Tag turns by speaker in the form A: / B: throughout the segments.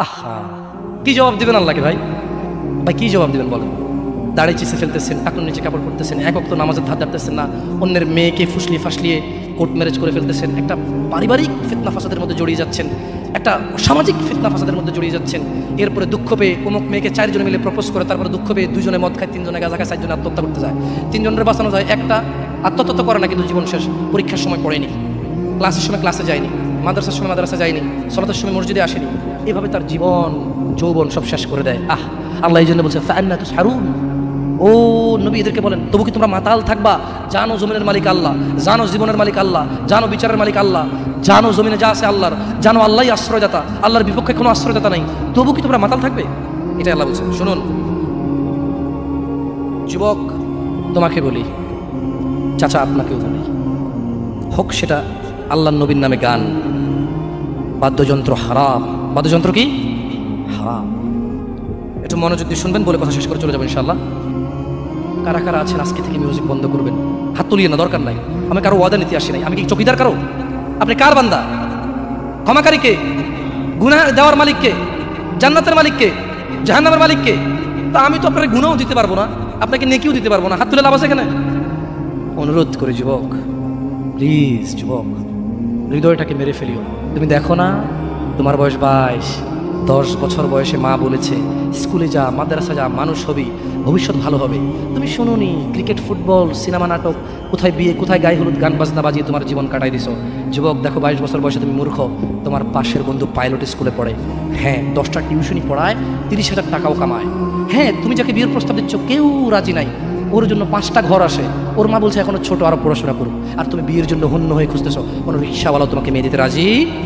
A: আহা, কি জবাব দিবেন আল্লাহকে ভাই? ভাই কি জবাব দিবেন বলেন? দাড়ি চিসে ফেলতেছেন, টাকুর নিচে কাপড় পরতেছেন, এক ওয়াক্ত নামাজের ধার ধারতেছেন না, অন্যের মেয়েকে ফুসলিয়ে ফাসলিয়ে কোর্ট ম্যারেজ করে ফেলতেছেন, একটা পারিবারিক ফিতনা ফাসাদের মধ্যে জড়িয়ে যাচ্ছেন, একটা সামাজিক ফিতনা ফাসাদের মধ্যে জড়িয়ে যাচ্ছেন। এরপরে দুঃখ পেয়ে অমুক মেয়েকে 4 জনে মিলে প্রপোজ করে, তারপরে দুঃখ পেয়ে 2 জনে মদ খায়, 3 জনে গাঁজা খায়, 4 জনে আত্মহত্যা করতে যায়, 3 জনের বাঁচানো যায়, একটা আত্মহত্যা করে না, কিন্তু জীবন শেষ। পরীক্ষার সময় পড়েনি, ক্লাসের সময় ক্লাসে যায়নি, মাদ্রাসার সময় মাদ্রাসা যায়নি, সলাতের সময় মসজিদে আসেনি, এভাবে তার জীবন যৌবন সব শেষ করে দেয়। আল্লাহ এই জন্য বলছে ফাআন্না তুসহারুন, ও নবী এদেরকে বলেন তবু কি তোমরা মাতাল থাকবা? জানো জমিনের মালিক আল্লাহ, জানো জীবনের মালিক আল্লাহ, জানো বিচারের মালিক আল্লাহ, জানো জমিনে যা আছে আল্লাহর, জানো আল্লাহই আশ্রয়দাতা, আল্লাহর বিপক্ষে কোনো আশ্রয়দাতা নাই, তবু কি তোমরা মাতাল থাকবে? এটা আল্লাহ বলছেন। শুনুন যুবক, তোমাকে বলি, চাচা আপনাকেও বলি, হোক সেটা আল্লাহর নবীর নামে গান, বাদ্যযন্ত্র হারাম। বাদ্যযন্ত্র কি হারাম? একটু মনোযোগ দিয়ে শুনবেন, বলে কথা শেষ করে চলে যাবেন ইনশাআল্লাহ। কারা কারা আছেন আজকে থেকে মিউজিক বন্ধ করবেন? হাত তুলিয়ে না, দরকার নাই। আমি কারো ওয়াদা নিতে আসি নাই। আমি কি চকিদার কারো? আপনি কার বান্দা? ক্ষমাকারী কে? গুনাহ দেওয়ার মালিক কে? জান্নাতের মালিক কে? জাহান্নামের মালিক কে? তা আমি তো আপনার গুনাহও দিতে পারবো না, আপনাকে নেকিও দিতে পারবো না, হাত তুলে লাভ আছে এখানে? অনুরোধ করে যুবক, প্লিজ যুবক, হৃদয়টাকে মেরে ফেলিও। তুমি দেখো না, তোমার বয়স 22, 10 বছর বয়সে মা বলেছে স্কুলে যা, মাদ্রাসা যা, মানুষ হবি, ভবিষ্যৎ ভালো হবে। তুমি শোনোনি, ক্রিকেট, ফুটবল, সিনেমা, নাটক, কোথায় বিয়ে, কোথায় গায়ে হলুদ, গান বাজনা বাজিয়ে তোমার জীবন কাটাই দিছো। যুবক দেখো, 22 বছর বয়সে তুমি মূর্খ। তোমার পাশের বন্ধু পাইলট স্কুলে পড়ে, হ্যাঁ 10টা টিউশনি পড়ায়, 30,000 টাকাও কামায়। হ্যাঁ তুমি যাকে বিয়ের প্রস্তাব দিচ্ছ কেউ রাজি নাই, ওর জন্য 5টা ঘর আসে, ওর মা বলছে এখনো ছোট, আরো পড়াশোনা করুক, আর তুমি বিয়ের জন্য হন্য হয়ে খুঁজতেছো। কোনো রিক্সাওয়ালাও তোমাকে মেয়ে দিতে রাজি?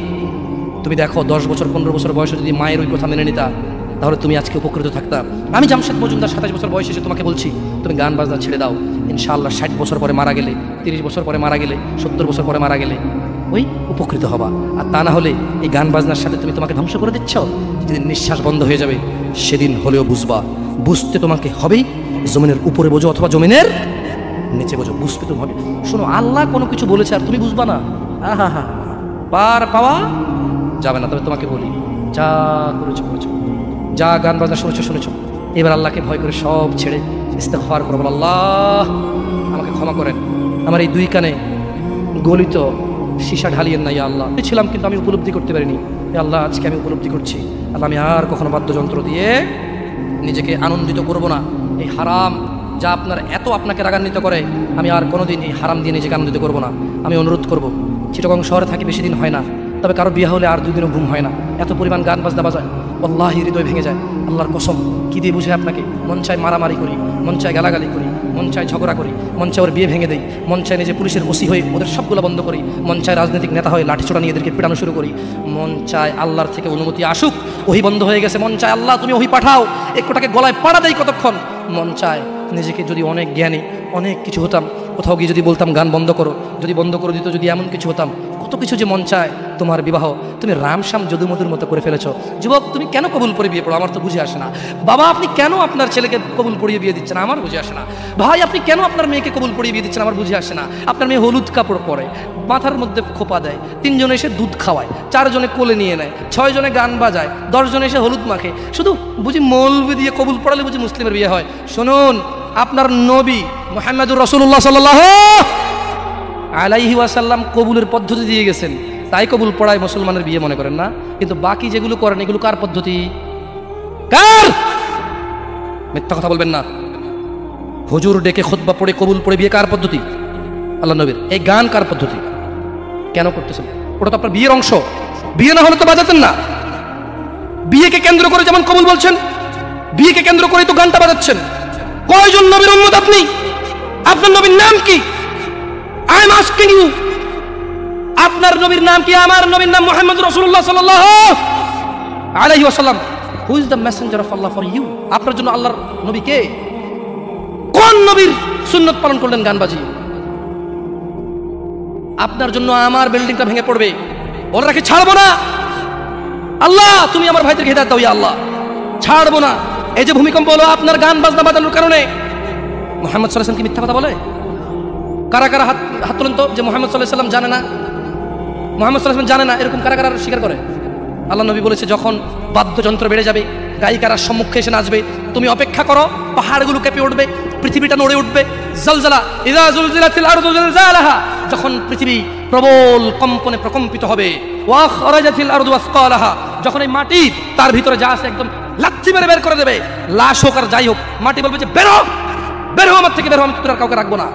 A: তুমি দেখো 10 বছর 15 বছর বয়সে যদি মায়ের ওই কথা মেনে নিতা, তাহলে তুমি আজকে উপকৃত থাকতা। আমি জামশেদ মজুমদার 27 বছর বয়সে এসে তোমাকে বলছি তুমি গান বাজনা ছেড়ে দাও। ইনশাআল্লাহ 60 বছর পরে মারা গেলে, 30 বছর পরে মারা গেলে, 70 বছর পরে মারা গেলে ওই উপকৃত হবা। আর তা না হলে এই গান বাজনার সাথে তুমি তোমাকে ধ্বংস করে দিচ্ছ। যেদিন নিঃশ্বাস বন্ধ হয়ে যাবে সেদিন হলেও বুঝবা, বুঝতে তোমাকে হবেই। জমিনের উপরে বোঝো অথবা জমিনের নিচে বোঝো, বুঝতে তুমি হবে। শোনো, আল্লাহ কোনো কিছু বলেছে আর তুমি বুঝবা না, আহা পার পাওয়া যাবে না। তবে তোমাকে বলি, যা করেছো করেছো, যা গান বাজনা শুনেছো শুনেছো, এবার আল্লাহকে ভয় করে সব ছেড়ে ইস্তেগফার করো। আল্লাহ আমাকে ক্ষমা করেন, আমার এই 2 কানে গলিত সীসা ঢালিয়েন না। ইয়া আল্লাহ, ছিলাম কিন্তু আমি উপলব্ধি করতে পারিনি। আল্লাহ আজকে আমি উপলব্ধি করছি, আল্লাহ আমি আর কখনো বাদ্যযন্ত্র দিয়ে নিজেকে আনন্দিত করব না। এই হারাম যা আপনার এত আপনাকে রাগান্বিত করে, আমি আর কোনোদিন এই হারাম দিয়ে নিজেকে আনন্দিত করব না। আমি অনুরোধ করব, চিটাগং শহরে থাকি, বেশি দিন হয় না, তবে কারো বিয়ে হলে আর 2 দিনও ঘুম হয় না, এত পরিমাণ গান বাজনা বাজায়, আল্লাহি হৃদয় ভেঙে যায়। আল্লাহর কসম, কি দিয়ে বুঝে আপনাকে? মন চায় মারামারি করি, মন চায় গালাগালি করি, মন চায় ঝগড়া করি, মন চায় ওর বিয়ে ভেঙে দেই, মন চায় নিজে পুলিশের ওসি হয়ে ওদের সবগুলো বন্ধ করি, মন চায় রাজনৈতিক নেতা হয়ে লাঠিছোড়া নিয়ে এদেরকে পিটানো শুরু করি, মন চায় আল্লাহর থেকে অনুমতি আসুক, ওহি বন্ধ হয়ে গেছে, মন চায় আল্লাহ তুমি ওহি পাঠাও, একটাকে গলায় পাড়া দেয় কতক্ষণ। মন চায় নিজেকে যদি অনেক জ্ঞানী, অনেক কিছু হতাম, কোথাও গিয়ে যদি বলতাম গান বন্ধ করো, যদি বন্ধ করে দিত, যদি এমন কিছু হতাম, কত কিছু যে মন চায়। তোমার বিবাহ তুমি রামশ্যাম যদুমধুর মতো করে ফেলেছো। যুবক তুমি কেন কবুল পড়ে বিয়ে পড়ো? আমার তো বুঝে আসে না। বাবা আপনি কেন আপনার ছেলেকে কবুল পড়িয়ে বিয়ে দিচ্ছেন? আমার বুঝে আসে না। ভাই আপনি কেন আপনার মেয়েকে কবুল পড়িয়ে বিয়ে দিচ্ছেন? আমার বুঝে আসে না। আপনার মেয়ে হলুদ কাপড় পরে, মাথার মধ্যে খোপা দেয়, 3 জনে এসে দুধ খাওয়ায়, 4 জনে কোলে নিয়ে নেয়, 6 জনে গান বাজায়, 10 জনে এসে হলুদ মাখে, শুধু বুঝি মৌলবি দিয়ে কবুল পড়ালে বুঝি মুসলিমের বিয়ে হয়? শুনুন, আপনার নবী মুহাম্মদুর রাসূলুল্লাহ সাল্লাল্লাহু আলাইহি ওয়াসাল্লাম কবুলের পদ্ধতি দিয়ে গেছেন, তাই কবুল পড়ায় মুসলমানের বিয়ে মনে করেন না। কিন্তু বাকি যেগুলো করেন এগুলো কার পদ্ধতি? কার? মিথ্যা কথা বলবেন না। হুজুর ডেকে খুতবা পড়ে কবুল পড়ে বিয়ে কার পদ্ধতি? আল্লাহ নবীর। এই গান কার পদ্ধতি? কেন করতেছেন? ওটা তো আপনার বিয়ের অংশ, বিয়ে না হলে তো বাজাতেন না। বিয়েকে কেন্দ্র করে যেমন কবুল বলছেন, বিয়েকে কেন্দ্র করে তো গানটা বাজাচ্ছেন। কয়জন নবীর উম্মত আপনি? আপনার নবীর নাম কি? আই এম আস্কিং ইউ, আপনার নবীর নাম কি? আমার নবীর নাম মুহাম্মদ রাসূলুল্লাহ সাল্লাল্লাহু আলাইহি ওয়াসাল্লাম। Who is the messenger of Allah for you? আপনার জন্য আল্লাহর নবী কে? কোন নবীর সুন্নাত পালন করলেন গান বাজিয়ে? আপনার জন্য আমার বিল্ডিংটা ভেঙে পড়বে, ওরা রাখে ছাড়বো না। আল্লাহ তুমি আমার ভাইদেরকে হিদায়াত দাও, ইয়া আল্লাহ ছাড়বো না। এই যে ভূমিকম্প হলো আপনার গান বাজনা বাজানোর কারণে। মুহাম্মদ সাল্লাল্লাহু আলাইহি ওয়াসাল্লাম কি মিথ্যা কথা বলে? কারা কারা হাত তোলেন তো যে মুহাম্মদ সাল্লাল্লাহু আলাইহি ওয়াসাল্লাম জানে না, মুহাম্মদ সাল্লাল্লাহু আলাইহি ওয়াসাল্লাম জানে না, এরকম কারা কারা স্বীকার করে? আল্লাহ নবী বলেছে, যখন বাদ্যযন্ত্র বেড়ে যাবে, গায়িকারা সম্মুখে এসে নাচবে, তুমি অপেক্ষা করো, পাহাড়গুলো কেঁপে উঠবে, পৃথিবীটা নড়ে উঠবে। জালজালা ইযা যুলজিলাতিল আরদু জিলজালাহা, যখন পৃথিবী প্রবল কম্পনে প্রকম্পিত হবে। ওয়া খরাজাতিল আরদু আসকালাহা, যখন এই মাটি তার ভিতরে যা আছে একদম লাথি মেরে বের করে দেবে, লাশ হোক আর যাই হোক, মাটি বলবে যে বেরো, বের হও আমার থেকে, বের হও, আমি তোর আর কাউকে রাখবো না।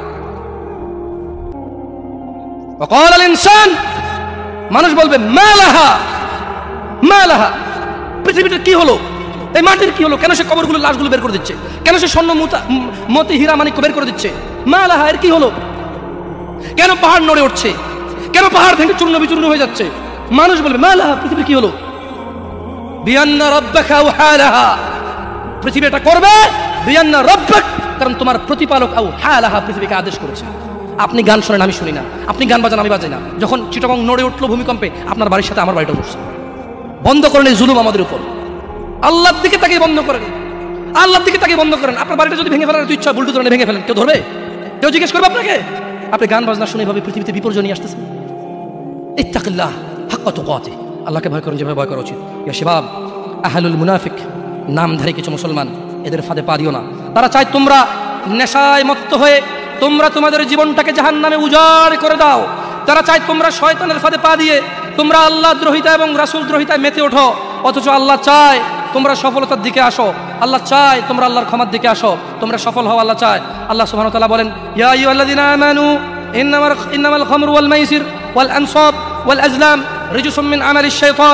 A: ওয়া ক্বালাল ইনসান, মানুষ বলবে মালাহা মালাহা, পৃথিবীটা কি হলো, এই মাটির কি হলো, কেন সে কবরগুলো লাশগুলো বের করে দিচ্ছে, কেন সে স্বর্ণ মতি হীরা মানিক বের করে দিচ্ছে, মালাহা, এর কি হলো, কেন পাহাড় নড়ে উঠছে, কেন পাহাড় ভেঙে চূর্ণ বিচূর্ণ হয়ে যাচ্ছে। মানুষ বলবে মালাহা, পৃথিবীর কি হলো, বিআন্না রাব্বাকা আওহালাহা, পৃথিবী এটা করবে, বিআন্না রাব্বাক, কারণ তোমার প্রতিপালক আওহালাহা পৃথিবীকে আদেশ করেছে। আপনি গান শোনেন, আমি শুনি না, আপনি গান বাজান, আমি বাজাই না। যখন চিটাগং নড়ে উঠলো ভূমিকম্পে, আপনার বাড়ির সাথে আমার বাড়িটা উঠছে। বন্ধ করেন এই জুলুম আমাদের উপর, আল্লাহর দিকে তাকে বন্ধ করেন, আল্লাহর দিকে তাকে বন্ধ করেন। আপনার বাড়িটা যদি ভেঙে ফেলার ইচ্ছা, বুলডোজারে ভেঙে ফেলেন, কেউ ধরবে? কেউ জিজ্ঞেস করবে আপনাকে? আপনি গান বাজনা শুনে ভাবে পৃথিবীতে বিপর্যয় নিয়ে আসতেছেন। ইত্তাকিল্লাহ হাক্কা তুকাতিহ, আল্লাহকে ভয় করেন যেভাবে ভয় করা উচিত। ইয়া শাবাব, আহলুল মুনাফিক, নামধারী কিছু মুসলমান, এদের ফাঁদে পা দিও না। তারা চায় তোমরা নেশায় মত্ত হয়ে তোমরা তোমাদের জীবনটাকে জাহান্নামে উজাড় করে দাও। তারা চায় তোমরা শয়তানের ফাঁদে পা দিয়ে তোমরা আল্লাহ দ্রোহিতা এবং রাসূল দ্রোহিতায় মেতে ওঠো, অথচ আল্লাহ চায় তোমরা সফলতার দিকে আসো, আল্লাহ চায় তোমরা আল্লাহর ক্ষমার দিকে আসো, তোমরা সফল হও, আল্লাহ চায়। আল্লাহ সুবহানাহু ওয়া তাআলা বলেন, ইয়া আইয়ুহাল্লাযীনা আমানু ইন্নামাল খামরু ওয়াল মাইসির ওয়াল আনসাব ওয়াল আজলাম রিজসুম মিন আমালিশ শাইতান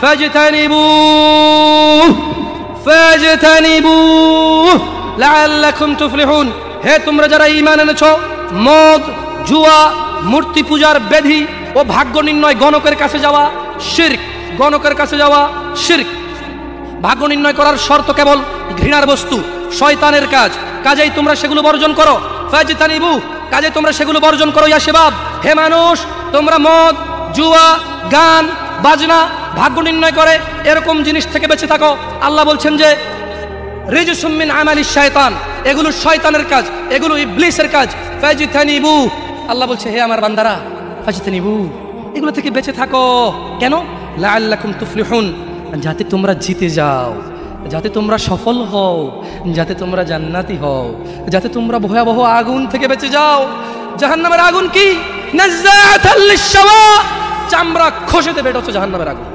A: ফাজতানিবুহু লাআল্লাকুম তুফলিহুন। হে তোমরা যারা ঈমান এনেছো, মদ, জুয়া, মূর্তি পূজার ব্যাধি ও ভাগ্য নির্ণয় গণকের কাছে যাওয়া শিরক, গণকের কাছে যাওয়া শিরক। ভাগ্য নির্ণয় করার শর্ত কেবল ঘৃণার বস্তু, শয়তানের কাজ, কাজেই তোমরা সেগুলো বর্জন করো। ফাজতানিবু, কাজে তোমরা সেগুলো বর্জন করো। ইয়া শাবাব, হে মানুষ, তোমরা মদ, জুয়া, গান বাজনা, ভাগ্য নির্ণয় করে এরকম জিনিস থেকে বেঁচে থাকো। আল্লাহ বলছেন যে রিজসুম মিন আমালিশ শায়তান, এগুলো শয়তানের কাজ, এগুলো ইবলিসের কাজ। ফাজতানিবু, আল্লাহ বলছে হে আমার বান্দারা, ফাজতানিবু, এগুলো থেকে বেঁচে থাকো। কেন? লাআল্লাকুম তুফলিহুন, যাতে তোমরা জিতে যাও, যাতে তোমরা সফল হও, যাতে তোমরা জান্নাতি হও, যাতে তোমরা ভয়াবহ আগুন থেকে বেঁচে যাও। জাহান্নামের আগুন কি? নাযাআতাল লিশশাওয়া, চামড়া খসে দেবে, এটা হচ্ছে জাহান্নামের আগুন।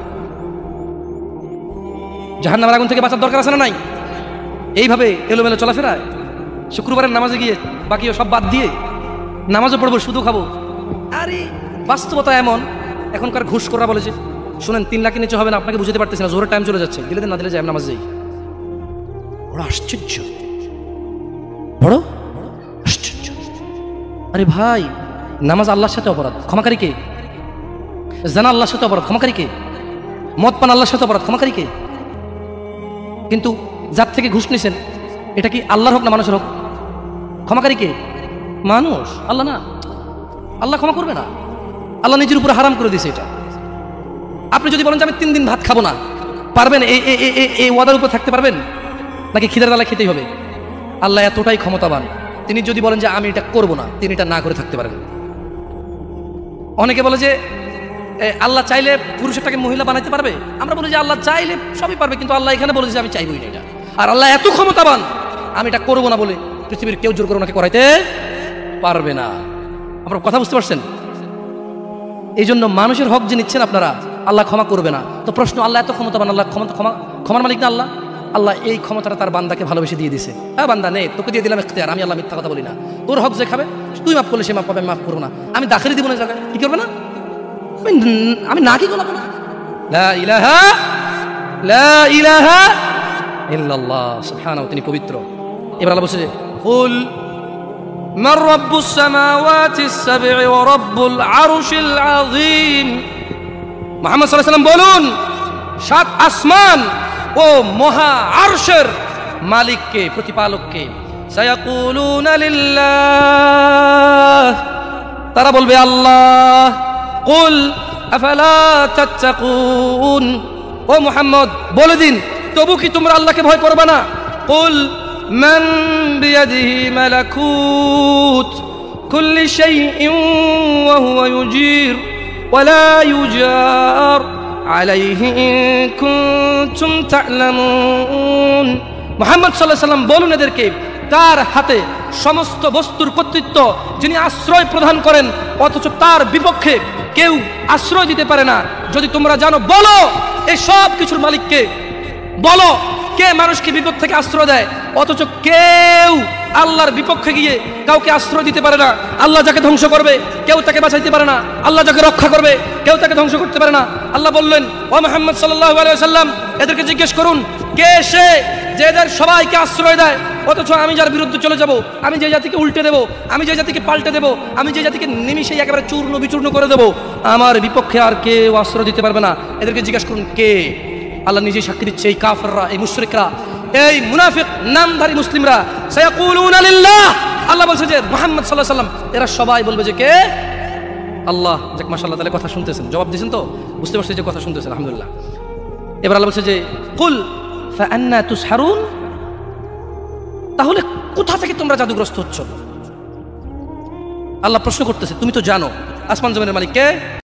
A: জাহান্নামের আগুন থেকে বাঁচার দরকার আছে না নাই? এইভাবে এলোমেলো চলাফেরায়, শুক্রবারের নামাজে গিয়ে বাকিও সব বাদ দিয়ে নামাজও পড়বো, শুধু খাবো। আরে বাস্তবতা এমন, এখনকার ঘুষখোররা বলে যে শুনেন 3 লাখের নিচে হবে না, আপনাকে বুঝতে পারতেছি না, জোরের টাইম চলে যাচ্ছে, দিলে না দিলে যাই নামাজ যাই। বড় আশ্চর্য, বড় আশ্চর্য। আরে ভাই, নামাজ আল্লাহর সাথে অপরাধ, ক্ষমাকারী কে? জানা আল্লাহর সাথে অপরাধ, ক্ষমাকারী কে? মদ পান আল্লাহর সাথে অপরাধ, ক্ষমাকারী কে? কিন্তু যার থেকে ঘুষ নিছেন, এটা কি আল্লাহর হোক না মানুষের হোক? ক্ষমাকারী কে? মানুষ, আল্লাহ না। আল্লাহ ক্ষমা করবে না, আল্লাহ নিজের উপরে হারাম করে দিয়েছে এটা। আপনি যদি বলেন যে আমি 3 দিন ভাত খাবো না, পারবেন? এই ওয়াদার উপর থাকতে পারবেন? নাকি খিদের বেলা খেতেই হবে? আল্লাহ এতটাই ক্ষমতাবান, তিনি যদি বলেন যে আমি এটা করবো না, তিনি এটা না করে থাকতে পারেন। অনেকে বলে যে আল্লাহ চাইলে পুরুষটাকে মহিলা বানাইতে পারবে। আমরা বলি যে আল্লাহ চাইলে সবই পারবে, কিন্তু আল্লাহ এখানে বলে যে আমি চাইবই না এটা। আর আল্লাহ এত ক্ষমতাবান, আমি এটা করবো না বলে পৃথিবীর কেউ জোর করে ওনাকে করাইতে পারবে না। আপনারা কথা বুঝতে পারছেন? এই জন্য মানুষের হক যে নিচ্ছেন আপনারা, আল্লাহ ক্ষমা করবে না। তো প্রশ্ন, আল্লাহ এত ক্ষমতাবান, আল্লাহ ক্ষমার মালিক না আল্লাহ? আল্লাহ এই ক্ষমতাটা তার বান্দাকে ভালোবেসে দিয়ে দিছে। হ্যাঁ বান্দা নে, তোকে দিয়ে দিলাম ইখতিয়ার, আমি আল্লাহ মিথ্যা কথা বলি না। তোর হক যে খাবে, তুই মাফ করলে সে মাফ পাবে, আমি মাফ করবো না। আমি দাখিলি দিব না জায়গায়, কি করবে না? আমি না কি গোলাবো না। লা ইলাহা ইল্লাল্লাহ, সুবহানাহু, তিনি পবিত্র। এবার আল্লাহ বলছে, কুল মান রাব্বুস সামাওয়াতিস সাব'i ওয়া রাব্বুল আরশিল আযীম। মুহাম্মদ সাল্লাল্লাহু আলাইহি ওয়াসাল্লাম বলুন, 7 আসমান ও মহা আরশের মালিককে, প্রতিপালককে। সায়াকুলুনা লিল্লাহ, তারা বলবে আল্লাহ। কুল আফালা তাত্তাকুন, ও মুহাম্মদ বলে দিন, তবু কি তোমরা আল্লাহকে ভয় করবে না? কুল মান বিয়াদিহি মালাকুত কুল্লি শাইইন ওয়া হুয়া ইউজির ওয়া লা ইউজার আলাইহি ইন কুনতুম তা'লামুন। মুহাম্মদ সাল্লাল্লাহু আলাইহি ওয়াসাল্লাম বলুন এদেরকে, তার হাতে সমস্ত বস্তুর কর্তৃত্ব, যিনি আশ্রয় প্রদান করেন অথচ তার বিপক্ষে কেউ আশ্রয় দিতে পারে না। যদি তোমরা জানো, বলো এই সব কিছুর মালিককে, বলো কে মানুষকে বিপদ থেকে আশ্রয় দেয় অথচ কেউ আল্লাহর বিপক্ষে গিয়ে কাউকে আশ্রয় দিতে পারে না। আল্লাহ যাকে ধ্বংস করবে কেউ তাকে বাঁচাইতে পারে না, আল্লাহ যাকে রক্ষা করবে কেউ তাকে ধ্বংস করতে পারে না। আল্লাহ বললেন, ও মুহাম্মদ সাল্লাল্লাহু আলাইহি ওয়াসাল্লাম, এদেরকে জিজ্ঞেস করুন কে সে যে এদের সবাইকে আশ্রয় দেয় অথচ আমি যার বিরুদ্ধে চলে যাব, আমি যে জাতিকে উল্টে দেব, আমি যে জাতিকে পাল্টে দেব, আমি যে জাতিকে নিমিষেই একেবারে চূর্ণ বিচূর্ণ করে দেব, আমার বিপক্ষে আর কেউ আশ্রয় দিতে পারবে না। এদেরকে জিজ্ঞেস করুন কে। আল্লাহ নিজেই সাক্ষী দিচ্ছে, এই কাফেররা, এই মুশরিকরা, এই মুনাফিক নামধারী মুসলিমরা, সায়াকুলুনা লিল্লাহ, আল্লাহ বলছে যে মুহাম্মদ সাল্লাল্লাহু আলাইহি ওয়াসাল্লাম, এরা সবাই বলবে যে কে? আল্লাহ। যাক, মাশাআল্লাহ, তাহলে কথা শুনতেছেন, জবাব দিয়েছেন তো, বুঝতে পারছেন যে কথা শুনতেছেন, আলহামদুলিল্লাহ। এবার আল্লাহ বলছে যে কুল ফাআন্না তুসহারুন, তাহলে কোথা থেকে তোমরা জাদুগ্রস্ত হচ্ছ? আল্লাহ প্রশ্ন করতেছে, তুমি তো জানো আসমান জমিনের মালিক কে।